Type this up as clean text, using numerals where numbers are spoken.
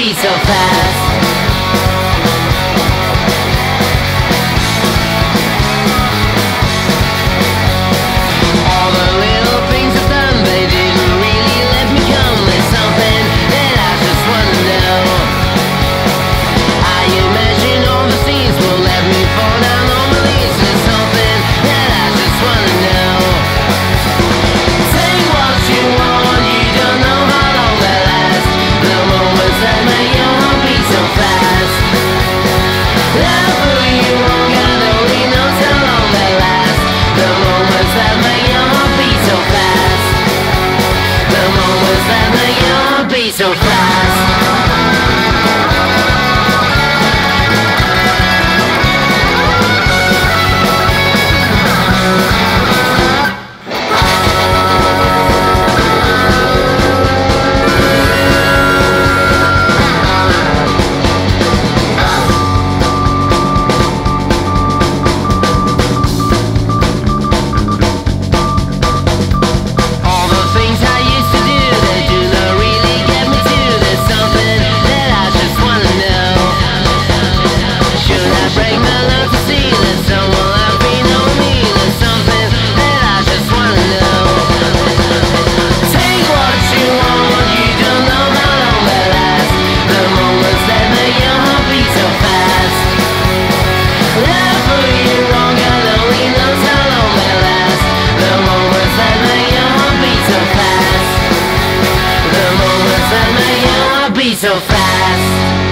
beat so fast. All the little things I've done, they didn't really let me come. There's something that I just wanna know. I imagine all the scenes will let me fall down on my knees. There's something that I just wanna know. Take what you want, you don't know how long they last. The moments that make your heart beat so fast. Love who you want, God only knows how long they last. The moments that make your heart beat so fast. The moments that make your heart beat so fast. All the things I used to do, they do not really get me to. There's something that I just wanna know. Should I break my love to see that someone like me know me? There's something that I just wanna know. Take what you want, you don't know how long they last. The moments that make your heart beat so fast. Love who you want, God only knows how long they last. The moments that make your heart beat so fast. The moments that make your heart beat so fast.